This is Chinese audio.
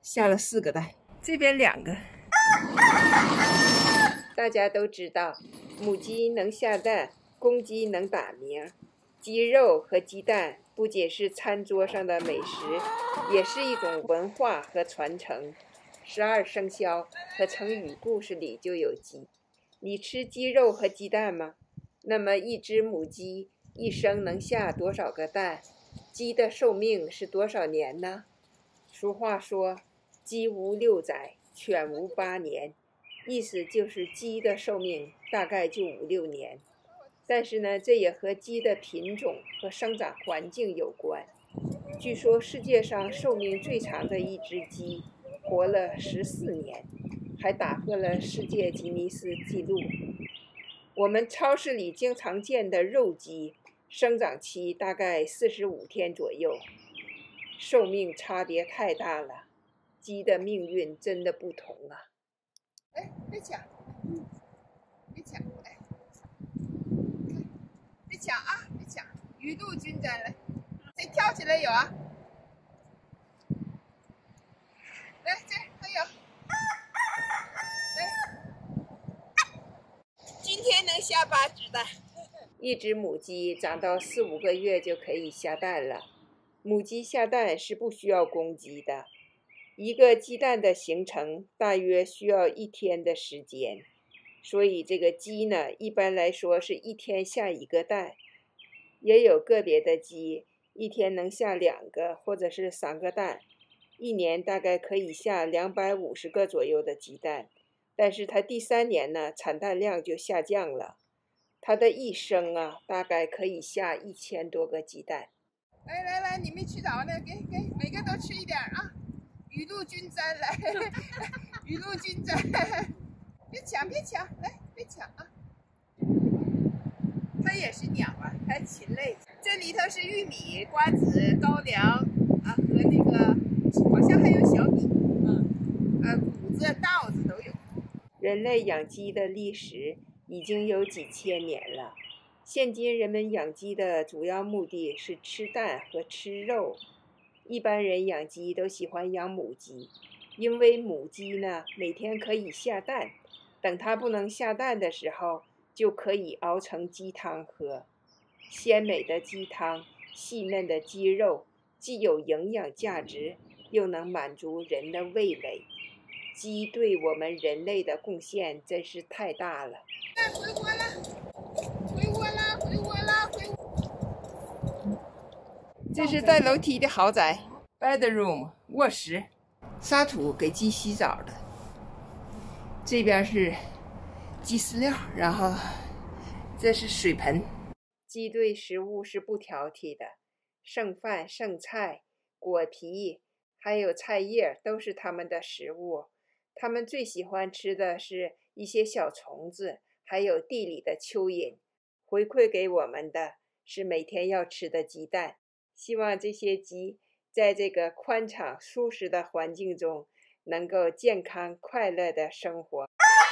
下了4个蛋，这边2个。大家都知道，母鸡能下蛋，公鸡能打鸣。鸡肉和鸡蛋不仅是餐桌上的美食，也是一种文化和传承。12生肖和成语故事里就有鸡。你吃鸡肉和鸡蛋吗？那么一只母鸡一生能下多少个蛋？鸡的寿命是多少年呢？俗话说，鸡无6载，犬无8年，意思就是鸡的寿命大概就5、6年。但是呢，这也和鸡的品种和生长环境有关。据说世界上寿命最长的一只鸡活了14年，还打破了世界吉尼斯纪录。我们超市里经常见的肉鸡，生长期大概45天左右，寿命差别太大了，鸡的命运真的不同啊！ 哎，别抢，别抢，哎，别抢啊，别抢！雨露均沾来，谁跳起来有啊？来，这还有，来，今天能下8只蛋。 一只母鸡长到4、5个月就可以下蛋了。母鸡下蛋是不需要公鸡的。一个鸡蛋的形成大约需要1天的时间，所以这个鸡呢，一般来说是1天下1个蛋。也有个别的鸡1天能下2个或者是3个蛋，一年大概可以下250个左右的鸡蛋。但是它第3年呢，产蛋量就下降了。它的一生啊，大概可以下1000多个鸡蛋。 来来来，你没吃着呢，给每个都吃一点啊！雨露均沾来，雨露均沾，别抢别抢，来别抢啊！它也是鸟啊，它禽类。这里头是玉米、瓜子、高粱啊，和那个好像还有小米，谷子、稻子都有。 人类养鸡的历史已经有几千年了。现今人们养鸡的主要目的是吃蛋和吃肉。一般人养鸡都喜欢养母鸡，因为母鸡呢每天可以下蛋，等它不能下蛋的时候，就可以熬成鸡汤喝。鲜美的鸡汤，细嫩的鸡肉，既有营养价值，又能满足人的味蕾。鸡对我们人类的贡献真是太大了。 回窝了，回窝了，回窝了，回窝。 这是带楼梯的豪宅 ，bedroom 卧室，沙土给鸡洗澡的。这边是鸡饲料，然后这是水盆。鸡对食物是不挑剔的，剩饭、剩菜、果皮，还有菜叶都是它们的食物。它们最喜欢吃的是一些小虫子，还有地里的蚯蚓。回馈给我们的是每天要吃的鸡蛋。希望这些鸡在这个宽敞舒适的环境中，能够健康快乐的生活。